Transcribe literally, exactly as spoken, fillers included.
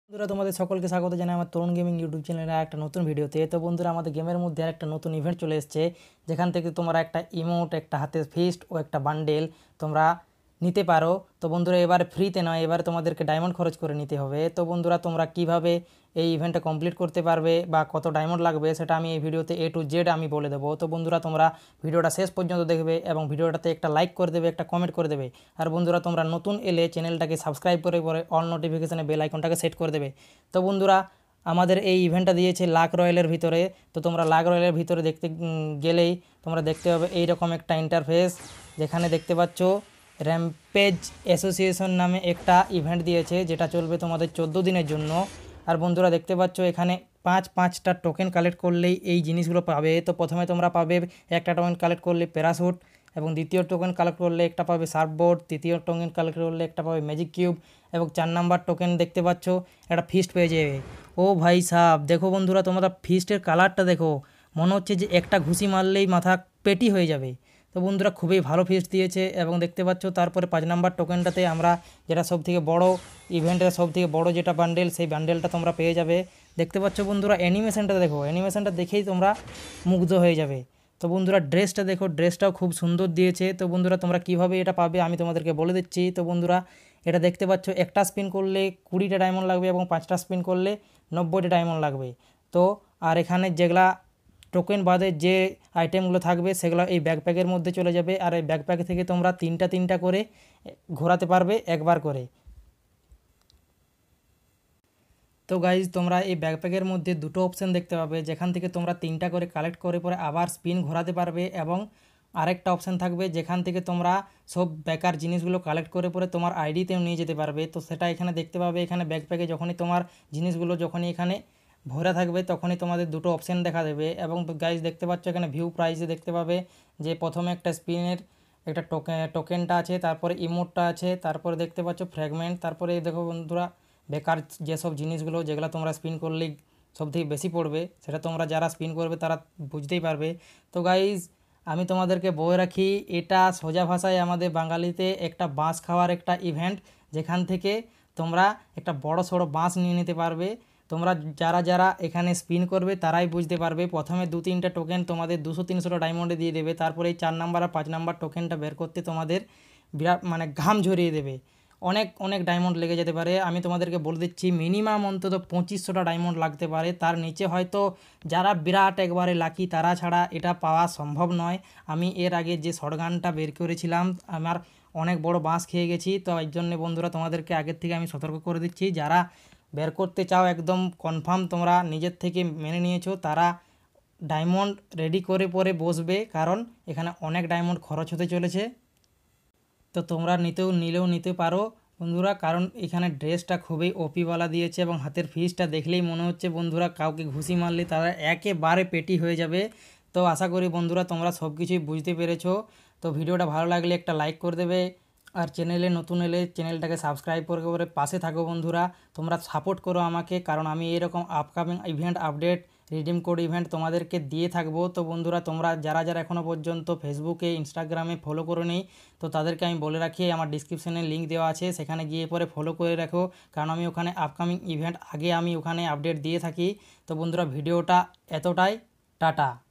বন্ধুরা তোমাদের সকলকে স্বাগত জানাই আমার তরুণ গেমিং ইউটিউব চ্যানেলে একটা নতুন ভিডিওতে। তো বন্ধুরা আমাদের গেমের মধ্যে একটা নতুন ইভেন্ট চলে এসেছে, যেখান থেকে তোমরা একটা ইমোট, একটা হাতের ফিস্ট ও একটা বান্ডেল তোমরা নিতে পারো। তো বন্ধুরা এবারে ফ্রিতে নয়, এবারে তোমাদেরকে ডায়মন্ড খরচ করে নিতে হবে। তো বন্ধুরা তোমরা কিভাবে এই ইভেন্টটা কমপ্লিট করতে পারবে বা কত ডায়মন্ড লাগবে সেটা আমি এই ভিডিওতে এ টু জেড আমি বলে দেবো। তো বন্ধুরা তোমরা ভিডিওটা শেষ পর্যন্ত দেখবে এবং ভিডিওটাতে একটা লাইক করে দেবে, একটা কমেন্ট করে দেবে। আর বন্ধুরা তোমরা নতুন এলে চ্যানেলটাকে সাবস্ক্রাইব করে পরে অল নোটিফিকেশানে বেল আইকনটাকে সেট করে দেবে। তো বন্ধুরা আমাদের এই ইভেন্টটা দিয়েছে লাক রয়্যালের ভিতরে। তো তোমরা লাক রয়্যালের ভিতরে দেখতে গেলেই তোমরা দেখতে পাবে এইরকম একটা ইন্টারফেস, যেখানে দেখতে পাচ্ছ র্যাম্পেজ অ্যাসোসিয়েশন নামে একটা ইভেন্ট দিয়েছে, যেটা চলবে তোমাদের চোদ্দো দিনের জন্য। আর বন্ধুরা দেখতে পাচ্ছ এখানে পাঁচ পাঁচটা টোকেন কালেক্ট করলেই এই জিনিসগুলো পাবে। তো প্রথমে তোমরা পাবে একটা টোকেন কালেক্ট করলে প্যারাশুট, এবং দ্বিতীয় টোকেন কালেক্ট করলে একটা পাবে সার্ফবোর্ড, তৃতীয় টোকেন কালেক্ট করলে একটা পাবে ম্যাজিক কিউব, এবং চার নাম্বার টোকেন দেখতে পাচ্ছ একটা ফিস্ট পেয়ে যাবে। ও ভাই সাহ, দেখো বন্ধুরা তোমরা ফিস্টের কালারটা দেখো, মনে হচ্ছে যে একটা ঘুষি মারলেই মাথা পেটি হয়ে যাবে। তো বন্ধুরা খুবই ভালো ফিস্ট দিয়েছে। এবং দেখতে পাচ্ছ তারপরে পাঁচ নাম্বার টোকেনটাতে আমরা যেটা সব থেকে বড়ো ইভেন্টের সব থেকে বড়ো যেটা বান্ডেল, সেই বান্ডেলটা তোমরা পেয়ে যাবে। দেখতে পাচ্ছ বন্ধুরা অ্যানিমেশনটা দেখো, অ্যানিমেশনটা দেখেই তোমরা মুগ্ধ হয়ে যাবে। তো বন্ধুরা ড্রেসটা দেখো, ড্রেসটাও খুব সুন্দর দিয়েছে। তো বন্ধুরা তোমরা কিভাবে এটা পাবে আমি তোমাদেরকে বলে দিচ্ছি। তো বন্ধুরা এটা দেখতে পাচ্ছ একটা স্পিন করলে কুড়িটা ডায়মন্ড লাগবে এবং পাঁচটা স্পিন করলে নব্বইটা ডায়মন্ড লাগবে। তো আর এখানে যেগুলা টোকেন বাদে যে আইটেমগুলো থাকবে সেগুলো এই ব্যাকপ্যাকের মধ্যে চলে যাবে। আর এই ব্যাকপ্যাক থেকে তোমরা তিনটা তিনটা করে ঘোরাতে পারবে একবার করে। তো গাইজ তোমরা এই ব্যাকপ্যাকের মধ্যে দুটো অপশান দেখতে পাবে, যেখান থেকে তোমরা তিনটা করে কালেক্ট করে পরে আবার স্পিন ঘোরাতে পারবে, এবং আরেকটা অপশান থাকবে যেখান থেকে তোমরা সব বেকার জিনিসগুলো কালেক্ট করে পরে তোমার আইডিতেও নিয়ে যেতে পারবে। তো সেটা এখানে দেখতে পাবে। এখানে ব্যাকপ্যাকে যখনই তোমার জিনিসগুলো যখনই এখানে ভরা থাকবে তখনই তোমাদের দুটো অপশান দেখা দেবে। এবং গাইজ দেখতে পাচ্ছ এখানে ভিউ প্রাইসে দেখতে পাবে যে প্রথমে একটা স্পিনের একটা টোকেন টোকেনটা আছে, তারপরে ইমোটটা আছে, তারপরে দেখতে পাচ্ছ ফ্র্যাগমেন্ট, তারপরে দেখো বন্ধুরা বেকার যেসব জিনিসগুলো যেগুলো তোমরা স্পিন করলেই সবথেকে বেশি পড়বে, সেটা তোমরা যারা স্পিন করবে তারা বুঝতেই পারবে। তো গাইজ আমি তোমাদেরকে বলে রাখি, এটা সোজা ভাষায় আমাদের বাঙালিতে একটা বাঁশ খাওয়ার একটা ইভেন্ট, যেখান থেকে তোমরা একটা বড় সড়ো বাঁশ নিয়ে নিতে পারবে। তোমরা যারা যারা এখানে স্পিন করবে তারাই বুঝতে পারবে। প্রথমে দু তিনটা টোকেন তোমাদের দুশো তিনশোটা ডায়মন্ডে দিয়ে দেবে, তারপরে এই চার নাম্বার আর পাঁচ নাম্বার টোকেনটা বের করতে তোমাদের বিরাট মানে ঘাম ঝরিয়ে দেবে, অনেক অনেক ডায়মন্ড লেগে যেতে পারে। আমি তোমাদেরকে বলে দিচ্ছি মিনিমাম অন্তত পঁচিশশোটা ডায়মন্ড লাগতে পারে, তার নিচে হয়তো যারা বিরাট একবারে লাকি তারা ছাড়া এটা পাওয়া সম্ভব নয়। আমি এর আগে যে শর্টগানটা বের করেছিলাম আমার অনেক বড় বাঁশ খেয়ে গেছি। তো এই জন্যে বন্ধুরা তোমাদেরকে আগের থেকে আমি সতর্ক করে দিচ্ছি, যারা বের করতে চাও একদম কনফার্ম তোমরা নিজের থেকে মেনে নিয়েছো, তারা ডায়মন্ড রেডি করে পরে বসবে, কারণ এখানে অনেক ডায়মন্ড খরচ হতে চলেছে। তো তোমরা নিতেও নিলেও নিতে পারো বন্ধুরা, কারণ এখানে ড্রেসটা খুবই ওপিওয়ালা দিয়েছে এবং হাতের ফিসটা দেখলেই মনে হচ্ছে বন্ধুরা কাউকে ঘুষি মারলে তারা একেবারে পেটি হয়ে যাবে। তো আশা করি বন্ধুরা তোমরা সব কিছুই বুঝতে পেরেছো। তো ভিডিওটা ভালো লাগলে একটা লাইক করে দেবে, আর চ্যানেলে নতুন এলে চ্যানেলটাকে সাবস্ক্রাইব করে করে পাশে থাকো বন্ধুরা। তোমরা সাপোর্ট করো আমাকে, কারণ আমি এরকম upcoming event update redeem code event তোমাদেরকে দিয়ে থাকবো। তো বন্ধুরা তোমরা যারা যারা এখনও পর্যন্ত ফেসবুকে ইনস্টাগ্রামে ফলো করে নেই, তো তাদেরকে আমি বলে রাখি আমার ডিসক্রিপশানে লিঙ্ক দেওয়া আছে, সেখানে গিয়ে পরে ফলো করে রাখো, কারণ আমি ওখানে আপকামিং ইভেন্ট আগে আমি ওখানে আপডেট দিয়ে থাকি। তো বন্ধুরা ভিডিওটা এতটাই, টাটা।